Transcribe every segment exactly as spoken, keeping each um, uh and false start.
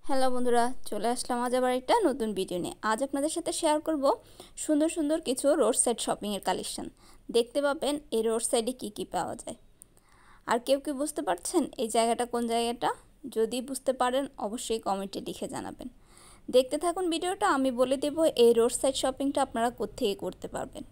Hello বন্ধুরা, চলে আসলাম আজ আবার একটা নতুন ভিডিও নিয়ে। আজ আপনাদের সাথে শেয়ার করব সুন্দর সুন্দর কিছু রোড সাইড শপিংয়ের কালেকশন। দেখতে পাবেন এই রোড সাইডে কী কী পাওয়া যায়। আর কেউ কি বুঝতে পারছেন এই জায়গাটা কোন জায়গাটা? যদি বুঝতে পারেন অবশ্যই কমেন্টে লিখে জানাবেন। দেখতে থাকুন ভিডিওটা, আমি বলে দেব এই রোড সাইড শপিংটা আপনারা কোত্থেকে করতে পারবেন।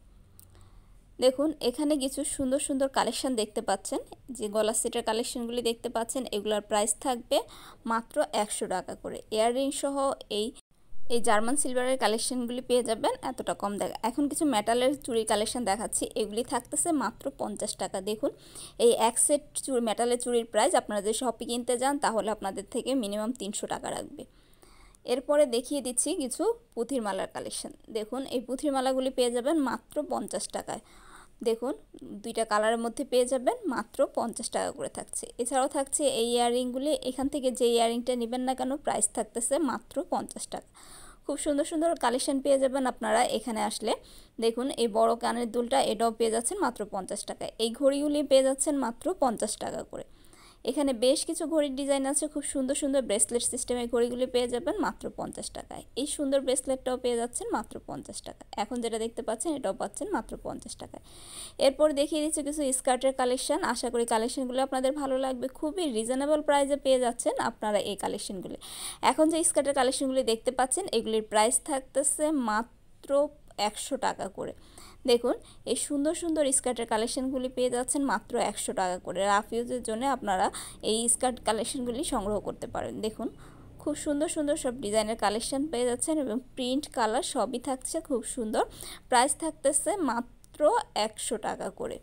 দেখুন এখানে কিছু সুন্দর সুন্দর কালেকশন দেখতে পাচ্ছেন, যে গলা সেটের কালেকশনগুলি দেখতে পাচ্ছেন, এগুলোর প্রাইস থাকবে মাত্র একশো টাকা করে। ইয়াররিং সহ এই এই জার্মান সিলভারের কালেকশনগুলি পেয়ে যাবেন এতটা কম দেখা। এখন কিছু মেটালের চুড়ির কালেকশন দেখাচ্ছি, এগুলি থাকতেছে মাত্র পঞ্চাশ টাকা। দেখুন এই এক সেট চুড়ি মেটালের চুড়ির প্রাইস আপনারা যদি শপে কিনতে যান তাহলে আপনাদের থেকে মিনিমাম তিনশো টাকা রাখবে। এরপরে দেখিয়ে দিচ্ছি কিছু পুঁথির মালার কালেকশন। দেখুন এই পুঁথির মালাগুলি পেয়ে যাবেন মাত্র পঞ্চাশ টাকায়। দেখুন দুইটা কালারের মধ্যে পেয়ে যাবেন মাত্র পঞ্চাশ টাকা করে থাকছে। এছাড়াও থাকছে এই ইয়াররিংগুলি, এখান থেকে যে ইয়াররিংটা নেবেন না কেন প্রাইস থাকতেছে মাত্র পঞ্চাশ টাকা। খুব সুন্দর সুন্দর কালেকশন পেয়ে যাবেন আপনারা এখানে আসলে। দেখুন এই বড় কানের দুলটা, এটাও পেয়ে যাচ্ছেন মাত্র পঞ্চাশ টাকায়। এই ঘড়িগুলি পেয়ে যাচ্ছেন মাত্র পঞ্চাশ টাকা করে। এখানে বেশ কিছু ঘড়ির ডিজাইন আছে, খুব সুন্দর সুন্দর ব্রেসলেট সিস্টেমের ঘড়িগুলি পেয়ে যাবেন মাত্র পঞ্চাশ টাকায়। এই সুন্দর ব্রেসলেটটাও পেয়ে যাচ্ছেন মাত্র পঞ্চাশ টাকা। এখন যেটা দেখতে পাচ্ছেন এটাও পাচ্ছেন মাত্র পঞ্চাশ টাকায়। এরপর দেখিয়ে দিচ্ছি কিছু স্কার্টের কালেকশন। আশা করি কালেকশনগুলো আপনাদের ভালো লাগবে। খুবই রিজনেবল প্রাইসে পেয়ে যাচ্ছেন আপনারা এই কালেকশনগুলি। এখন যে স্কার্টের কালেকশনগুলি দেখতে পাচ্ছেন এগুলির প্রাইস থাকতেছে মাত্র একশো টাকা করে। দেখুন এই সুন্দর সুন্দর স্কার্টের কালেকশনগুলি পেয়ে যাচ্ছেন মাত্র একশো টাকা করে। রাফ ইউজের জন্য আপনারা এই স্কার্ট কালেকশনগুলি সংগ্রহ করতে পারেন। দেখুন খুব সুন্দর সুন্দর সব ডিজাইনের কালেকশন পেয়ে যাচ্ছেন এবং প্রিন্ট কালার সবই থাকছে খুব সুন্দর। প্রাইস থাকতেছে মাত্র একশো টাকা করে।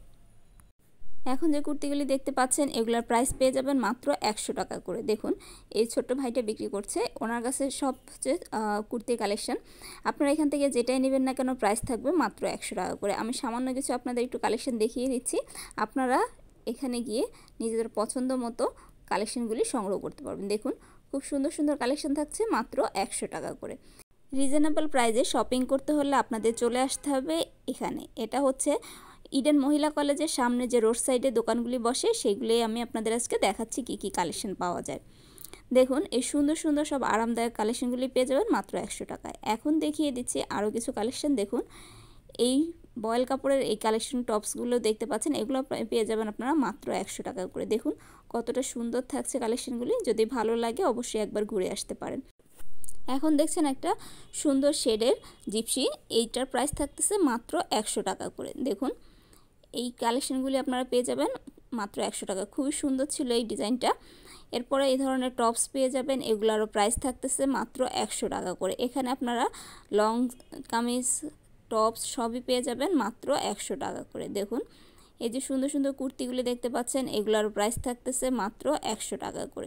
এখন যে কুর্তিগুলি দেখতে পাচ্ছেন এগুলোর প্রাইস পেয়ে যাবেন মাত্র একশো টাকা করে। দেখুন এই ছোট্ট ভাইটা বিক্রি করছে, ওনার কাছে সব হচ্ছে কুর্তির কালেকশন। আপনারা এখান থেকে যেটাই নেবেন না কেন প্রাইস থাকবে মাত্র একশো টাকা করে। আমি সামান্য কিছু আপনাদের একটু কালেকশন দেখিয়ে দিচ্ছি, আপনারা এখানে গিয়ে নিজেদের পছন্দ মতো কালেকশনগুলি সংগ্রহ করতে পারবেন। দেখুন খুব সুন্দর সুন্দর কালেকশন থাকছে মাত্র একশো টাকা করে। রিজনেবল প্রাইসে শপিং করতে হলে আপনাদের চলে আসতে হবে এখানে। এটা হচ্ছে ইডেন মহিলা কলেজের সামনে যে রোড সাইডে দোকানগুলি বসে সেগুলি আমি আপনাদের আজকে দেখাচ্ছি কি কি কালেকশন পাওয়া যায়। দেখুন এই সুন্দর সুন্দর সব আরামদায়ক কালেকশনগুলি পেয়ে যাবেন মাত্র একশো টাকায়। এখন দেখিয়ে দিচ্ছি আরও কিছু কালেকশন। দেখুন এই বয়েল কাপড়ের এই কালেকশন টপসগুলো দেখতে পাচ্ছেন, এগুলো পেয়ে যাবেন আপনারা মাত্র একশো টাকা করে। দেখুন কতটা সুন্দর থাকছে কালেকশনগুলি, যদি ভালো লাগে অবশ্যই একবার ঘুরে আসতে পারেন। এখন দেখছেন একটা সুন্দর শেডের জিপসি, এইটার প্রাইস থাকতেছে মাত্র একশো টাকা করে। দেখুন এই কালেকশনগুলি আপনারা পেয়ে যাবেন মাত্র একশো টাকা। খুবই সুন্দর ছিল এই ডিজাইনটা। এরপরে এই ধরনের টপস পেয়ে যাবেন, এগুলোরও প্রাইস থাকতেছে মাত্র একশো টাকা করে। এখানে আপনারা লং কামিজ টপস সবই পেয়ে যাবেন মাত্র একশো টাকা করে। দেখুন এই যে সুন্দর সুন্দর কুর্তিগুলি দেখতে পাচ্ছেন এগুলোরও প্রাইস থাকতেছে মাত্র একশো টাকা করে।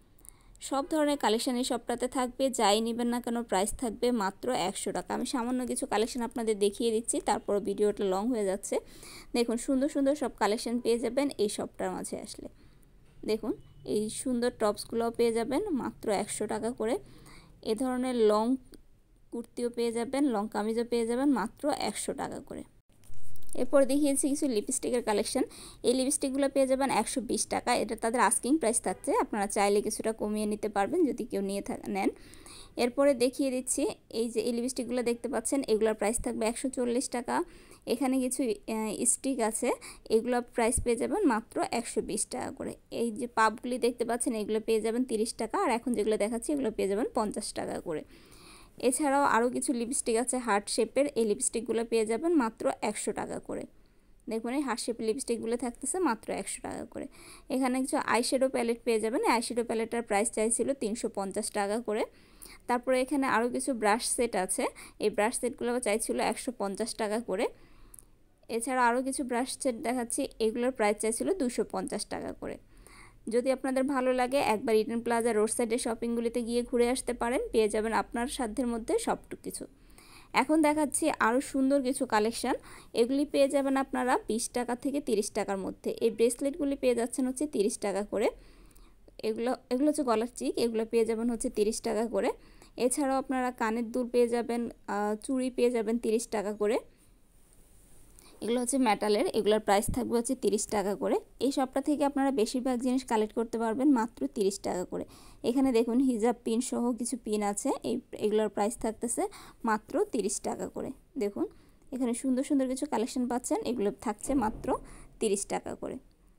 সব ধরনের কালেকশন এই সবটাতে থাকবে, যাই নেবেন না কেন প্রাইস থাকবে মাত্র একশো টাকা। আমি সামান্য কিছু কালেকশন আপনাদের দেখিয়ে দিচ্ছি, তারপর ভিডিওটা লং হয়ে যাচ্ছে। দেখুন সুন্দর সুন্দর সব কালেকশন পেয়ে যাবেন এই সবটার মাঝে আসলে। দেখুন এই সুন্দর টপসগুলোও পেয়ে যাবেন মাত্র একশো টাকা করে। এ ধরনের লং কুর্তিও পেয়ে যাবেন, লং কামিজও পেয়ে যাবেন মাত্র একশো টাকা করে। এরপর দেখিয়েছি কিছু লিপস্টিকের কালেকশন। এই লিপস্টিকগুলো পেয়ে যাবেন একশো বিশ টাকা। এটা তাদের আস্কিং প্রাইস থাকছে, আপনারা চাইলে কিছুটা কমিয়ে নিতে পারবেন যদি কেউ নিয়ে নেন। এরপরে দেখিয়ে দিচ্ছি এই যে এই লিপস্টিকগুলো দেখতে পাচ্ছেন এগুলোর প্রাইস থাকবে একশো চল্লিশ টাকা। এখানে কিছু স্টিক আছে, এগুলো প্রাইস পেয়ে যাবেন মাত্র একশো বিশ টাকা করে। এই যে পাপগুলি দেখতে পাচ্ছেন এগুলো পেয়ে যাবেন তিরিশ টাকা, আর এখন যেগুলো দেখাচ্ছি এগুলো পেয়ে যাবেন পঞ্চাশ টাকা করে। এছাড়াও আরও কিছু লিপস্টিক আছে হার্ট শেপের, এই লিপস্টিকগুলো পেয়ে যাবেন মাত্র একশো টাকা করে। দেখুন এই হার্ট শেপের লিপস্টিকগুলো থাকতেছে মাত্র একশো টাকা করে। এখানে কিছু আইশ্যাডো প্যালেট পেয়ে যাবেন, আইশ্যাডো প্যালেটটার প্রাইস চাইছিল তিনশো পঞ্চাশ টাকা করে। তারপরে এখানে আরও কিছু ব্রাশ সেট আছে, এই ব্রাশ সেটগুলো চাইছিল একশো পঞ্চাশ টাকা করে। এছাড়া আরও কিছু ব্রাশ সেট দেখাচ্ছি, এগুলোর প্রাইস চাইছিল দুশো পঞ্চাশ টাকা করে। যদি আপনাদের ভালো লাগে একবার ইডেন প্লাজা রোড সাইডের শপিংগুলিতে গিয়ে ঘুরে আসতে পারেন, পেয়ে যাবেন আপনার সাধ্যের মধ্যে সবটুকু কিছু। এখন দেখাচ্ছি আরও সুন্দর কিছু কালেকশন, এগুলি পেয়ে যাবেন আপনারা বিশ টাকা থেকে তিরিশ টাকার মধ্যে। এই ব্রেসলেটগুলি পেয়ে যাচ্ছেন হচ্ছে তিরিশ টাকা করে। এগুলো এগুলো হচ্ছে গলার চিক, এগুলো পেয়ে যাবেন হচ্ছে তিরিশ টাকা করে। এছাড়াও আপনারা কানের দুল পেয়ে যাবেন, চুড়ি পেয়ে যাবেন তিরিশ টাকা করে। এগুলো হচ্ছে মেটালের, এগুলোর প্রাইস থাকবে হচ্ছে তিরিশ টাকা করে। এই শপটা থেকে আপনারা বেশিরভাগ জিনিস কালেক্ট করতে পারবেন মাত্র তিরিশ টাকা করে। এখানে দেখুন হিজাব পিন সহ কিছু পিন আছে, এই এগুলোর প্রাইস থাকতেছে মাত্র তিরিশ টাকা করে। দেখুন এখানে সুন্দর সুন্দর কিছু কালেকশন পাচ্ছেন, এগুলো থাকছে মাত্র তিরিশ টাকা করে।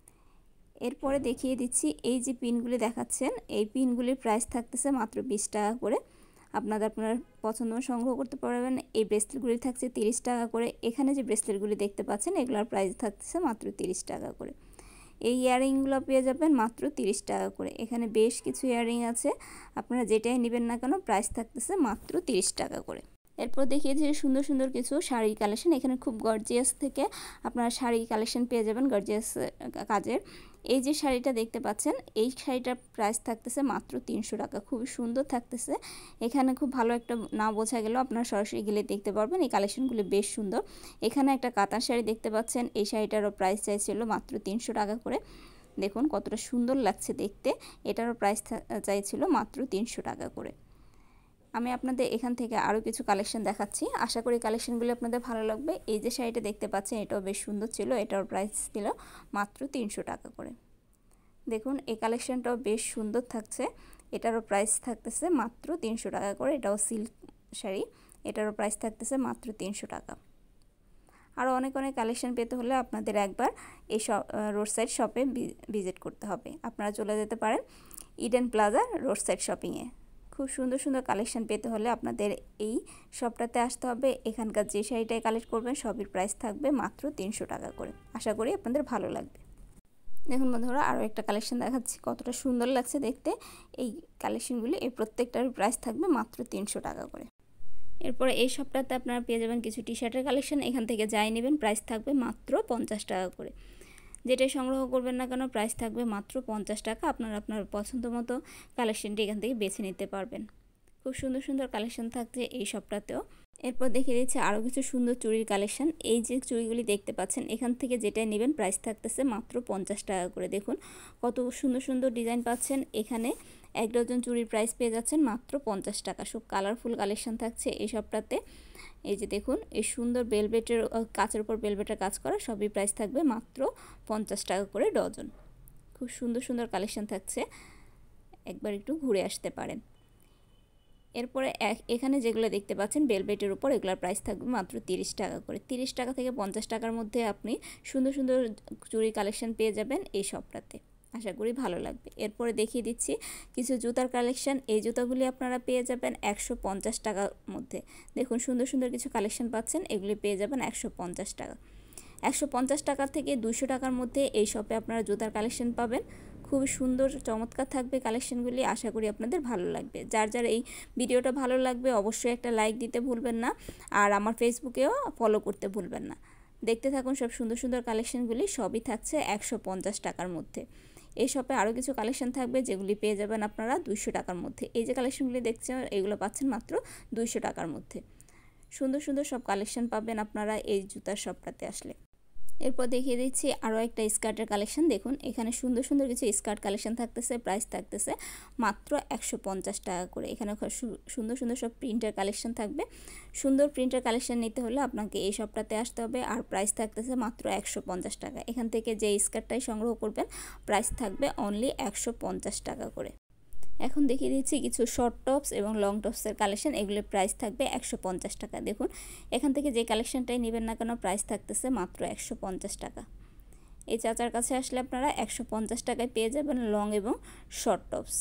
এরপরে দেখিয়ে দিচ্ছি এই যে পিনগুলি দেখাচ্ছেন, এই পিনগুলির প্রাইস থাকতেছে মাত্র বিশ টাকা করে। আপনাদের আপনার পছন্দ সংগ্রহ করতে পারবেন। এই ব্রেসলেটগুলি থাকছে তিরিশ টাকা করে। এখানে যে ব্রেসলেটগুলি দেখতে পাচ্ছেন এগুলোর প্রাইস থাকতেছে মাত্র তিরিশ টাকা করে। এই ইয়াররিংগুলো পেয়ে যাবেন মাত্র তিরিশ টাকা করে। এখানে বেশ কিছু ইয়াররিং আছে, আপনারা যেটাই নেবেন না কেন প্রাইস থাকতেছে মাত্র তিরিশ টাকা করে। এরপর দেখিয়েছি সুন্দর সুন্দর কিছু শাড়ির কালেকশন। এখানে খুব গর্জিয়াস থেকে আপনারা শাড়ি কালেকশন পেয়ে যাবেন গর্জিয়াস কাজের। এই যে শাড়িটা দেখতে পাচ্ছেন, এই শাড়িটার প্রাইস থাকতেছে মাত্র তিনশো টাকা। খুবই সুন্দর থাকতেছে। এখানে খুব ভালো একটা না বোঝা গেল, আপনারা সরাসরি গেলে দেখতে পারবেন। এই কালেকশনগুলি বেশ সুন্দর। এখানে একটা কাতার শাড়ি দেখতে পাচ্ছেন, এই শাড়িটারও প্রাইস চাইছিল মাত্র তিনশো টাকা করে। দেখুন কতটা সুন্দর লাগছে দেখতে। এটারও প্রাইস চাইছিল মাত্র তিনশো টাকা করে। আমি আপনাদের এখান থেকে আরও কিছু কালেকশন দেখাচ্ছি, আশা করি কালেকশনগুলো আপনাদের ভালো লাগবে। এই যে শাড়িটা দেখতে পাচ্ছেন এটাও বেশ সুন্দর ছিল, এটার প্রাইস ছিল মাত্র তিনশো টাকা করে। দেখুন এই কালেকশনটাও বেশ সুন্দর থাকছে, এটারও প্রাইস থাকতেছে মাত্র তিনশো টাকা করে। এটাও সিল্ক শাড়ি, এটারও প্রাইস থাকতেছে মাত্র তিনশো টাকা। আরও অনেক অনেক কালেকশন পেতে হলে আপনাদের একবার এই রোড সাইড শপে ভিজিট করতে হবে। আপনারা চলে যেতে পারেন ইডেন প্লাজা রোড সাইড শপিংয়ে। খুব সুন্দর সুন্দর কালেকশন পেতে হলে আপনাদের এই শপটাতে আসতে হবে। এখানকার যে শাড়িটাই কালেক্ট করবেন সবের প্রাইস থাকবে মাত্র তিনশো টাকা করে। আশা করি আপনাদের ভালো লাগবে। দেখুন বন্ধুরা আরও একটা কালেকশন দেখাচ্ছি, কতটা সুন্দর লাগছে দেখতে। এই কালেকশনগুলি এই প্রত্যেকটার প্রাইস থাকবে মাত্র তিনশো টাকা করে। এরপরে এই শপটাতে আপনারা পেয়ে যাবেন কিছু টি শার্টের কালেকশন। এখান থেকে যাই নেবেন প্রাইস থাকবে মাত্র পঞ্চাশ টাকা করে। যেটাই সংগ্রহ করবেন না কেন প্রাইস থাকবে মাত্র পঞ্চাশ টাকা। আপনারা আপনার পছন্দ মতো কালেকশনটি এখান থেকে বেছে নিতে পারবেন। খুব সুন্দর সুন্দর কালেকশন থাকছে এই শপটাতেও। এরপর দেখিয়ে দিচ্ছি আরও কিছু সুন্দর চুড়ির কালেকশন। এই যে চুড়িগুলি দেখতে পাচ্ছেন এখান থেকে যেটাই নেবেন প্রাইস থাকতেছে মাত্র পঞ্চাশ টাকা করে। দেখুন কত সুন্দর সুন্দর ডিজাইন পাচ্ছেন। এখানে এক ডজন চুড়ির প্রাইস পেয়ে যাচ্ছেন মাত্র পঞ্চাশ টাকা। সব কালারফুল কালেকশন থাকছে এই শপটাতে। এই যে দেখুন এই সুন্দর বেলভেটের কাচের উপর বেলভেটের কাজ করা, সবই প্রাইস থাকবে মাত্র পঞ্চাশ টাকা করে ডজন। খুব সুন্দর সুন্দর কালেকশন থাকছে, একবার একটু ঘুরে আসতে পারেন। এরপরে এখানে যেগুলো দেখতে পাচ্ছেন বেলভেটের উপর, এগুলোর প্রাইস থাকবে মাত্র তিরিশ টাকা করে। তিরিশ টাকা থেকে পঞ্চাশ টাকার মধ্যে আপনি সুন্দর সুন্দর চুড়ি কালেকশন পেয়ে যাবেন এই শপটাতে। আশা করি ভালো লাগবে। এরপরে দেখিয়ে দিচ্ছি কিছু জুতার কালেকশন। এই জুতাগুলি আপনারা পেয়ে যাবেন একশো পঞ্চাশ টাকার মধ্যে। দেখুন সুন্দর সুন্দর কিছু কালেকশন পাচ্ছেন, এগুলি পেয়ে যাবেন একশো পঞ্চাশ টাকা। একশো পঞ্চাশ টাকা থেকে দুশো টাকার মধ্যে এই শপে আপনারা জুতার কালেকশন পাবেন। খুবই সুন্দর চমৎকার থাকবে কালেকশনগুলি, আশা করি আপনাদের ভালো লাগবে। যার যার এই ভিডিওটা ভালো লাগবে অবশ্যই একটা লাইক দিতে ভুলবেন না, আর আমার ফেসবুকেও ফলো করতে ভুলবেন না। দেখতে থাকুন সব সুন্দর সুন্দর কালেকশনগুলি, সবই থাকছে একশো পঞ্চাশ টাকার মধ্যে। এই শপে আরও কিছু কালেকশন থাকবে যেগুলি পেয়ে যাবেন আপনারা দুইশো টাকার মধ্যে। এই যে কালেকশনগুলি দেখছেন এগুলো পাচ্ছেন মাত্র দুইশো টাকার মধ্যে। সুন্দর সুন্দর সব কালেকশন পাবেন আপনারা এই জুতার শপটাতে আসলে। এরপর দেখিয়ে দিচ্ছি আরও একটা স্কার্টের কালেকশন। দেখুন এখানে সুন্দর সুন্দর কিছু স্কার্ট কালেকশন থাকতেছে, প্রাইস থাকতেছে মাত্র একশো পঞ্চাশ টাকা করে। এখানে সুন্দর সুন্দর সব প্রিন্টের কালেকশন থাকবে। সুন্দর প্রিন্টের কালেকশন নিতে হলে আপনাকে এই শপটাতে আসতে হবে, আর প্রাইস থাকতেছে মাত্র একশো পঞ্চাশ টাকা। এখান থেকে যে স্কার্টটাই সংগ্রহ করবেন প্রাইস থাকবে অনলি একশো পঞ্চাশ টাকা করে। এখন দেখিয়ে দিচ্ছি কিছু শর্ট টপস এবং লং টপসের কালেকশন, এগুলোর প্রাইস থাকবে একশো পঞ্চাশ টাকা। দেখুন এখান থেকে যে কালেকশনটাই নেবেন না কেন প্রাইস থাকতেছে মাত্র একশো পঞ্চাশ টাকা। এই চাচার কাছে আসলে আপনারা একশো পঞ্চাশ টাকায় পেয়ে যাবেন লং এবং শর্ট টপস।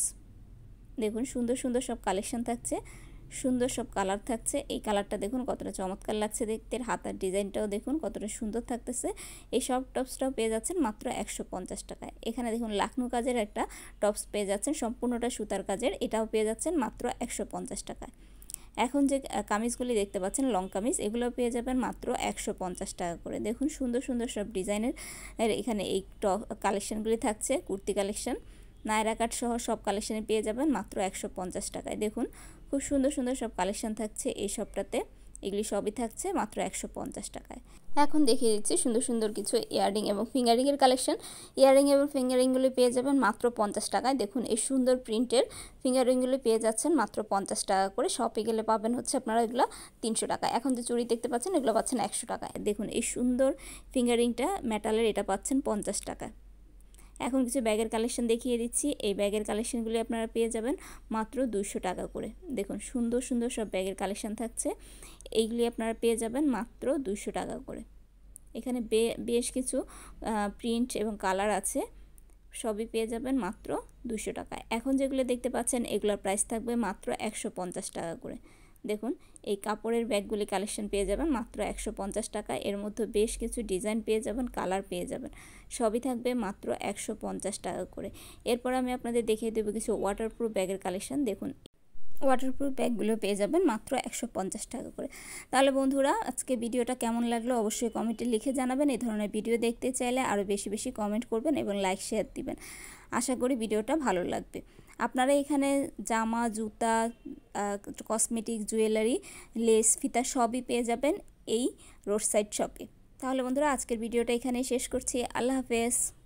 দেখুন সুন্দর সুন্দর সব কালেকশন থাকছে, সুন্দর সব কালার থাকছে। এই কালারটা দেখুন কতটা চমৎকার লাগছে দেখতে, হাতার ডিজাইনটাও দেখুন কতটা সুন্দর থাকতেছে। এই সব টপসটাও পেয়ে যাচ্ছেন মাত্র একশো পঞ্চাশ টাকায়। এখানে দেখুন লাখনৌ কাজের একটা টপস পেয়ে যাচ্ছেন, সম্পূর্ণটা সুতার কাজের, এটাও পেয়ে যাচ্ছেন মাত্র একশো পঞ্চাশ টাকায়। এখন যে কামিজগুলি দেখতে পাচ্ছেন লং কামিজ, এগুলো পেয়ে যাবেন মাত্র একশো পঞ্চাশ টাকা করে। দেখুন সুন্দর সুন্দর সব ডিজাইনের এখানে এই টপ কালেকশনগুলি থাকছে, কুর্তি কালেকশন, নায়রা কাট সহ সব কালেকশানে পেয়ে যাবেন মাত্র একশো পঞ্চাশ টাকায়। দেখুন খুব সুন্দর সুন্দর সব কালেকশন থাকছে এই শপটাতে। এগুলি সবই থাকছে মাত্র একশো পঞ্চাশ টাকায়। এখন দেখিয়ে দিচ্ছি সুন্দর সুন্দর কিছু ইয়াররিং এবং ফিঙ্গারিংয়ের কালেকশন। ইয়াররিং এবং ফিঙ্গারিংগুলি পেয়ে যাবেন মাত্র পঞ্চাশ টাকায়। দেখুন এই সুন্দর প্রিন্টের ফিঙ্গারিংগুলি পেয়ে যাচ্ছেন মাত্র পঞ্চাশ টাকা করে। শপে গেলে পাবেন হচ্ছে আপনারা এগুলো তিনশো টাকা। এখন যে চুড়ি দেখতে পাচ্ছেন এগুলো পাচ্ছেন একশো টাকায়। দেখুন এই সুন্দর ফিঙ্গারিংটা মেটালের, এটা পাচ্ছেন পঞ্চাশ টাকায়। এখন কিছু ব্যাগের কালেকশন দেখিয়ে দিচ্ছি। এই ব্যাগের কালেকশনগুলি আপনারা পেয়ে যাবেন মাত্র দুইশো টাকা করে। দেখুন সুন্দর সুন্দর সব ব্যাগের কালেকশন থাকছে, এইগুলি আপনারা পেয়ে যাবেন মাত্র দুইশো টাকা করে। এখানে বেশ কিছু প্রিন্ট এবং কালার আছে, সবই পেয়ে যাবেন মাত্র দুইশো টাকায়। এখন যেগুলো দেখতে পাচ্ছেন এগুলোর প্রাইস থাকবে মাত্র একশো পঞ্চাশ টাকা করে। দেখুন এই কাপড়ের ব্যাগগুলি কালেকশন পেয়ে যাবেন মাত্র একশো পঞ্চাশ টাকা। এর মধ্যে বেশ কিছু ডিজাইন পেয়ে যাবেন, কালার পেয়ে যাবেন, সবই থাকবে মাত্র একশো পঞ্চাশ টাকা করে। এরপর আমি আপনাদের দেখিয়ে দেবো কিছু ওয়াটারপ্রুফ ব্যাগের কালেকশন। দেখুন ওয়াটারপ্রুফ ব্যাগগুলো পেয়ে যাবেন মাত্র একশো পঞ্চাশ টাকা করে। তাহলে বন্ধুরা আজকে ভিডিওটা কেমন লাগলো অবশ্যই কমেন্টে লিখে জানাবেন। এই ধরনের ভিডিও দেখতে চাইলে আরও বেশি বেশি কমেন্ট করবেন এবং লাইক শেয়ার দিবেন। আশা করি ভিডিওটা ভালো লাগবে। আপনারা এখানে জামা, জুতা, কসমেটিক, জুয়েলারি, লেস, ফিতা সবই পেয়ে যাবেন এই রোড সাইড শপে। তাহলে বন্ধুরা আজকের ভিডিওটা এখানেই শেষ করছি। আল্লাহ হাফেজ।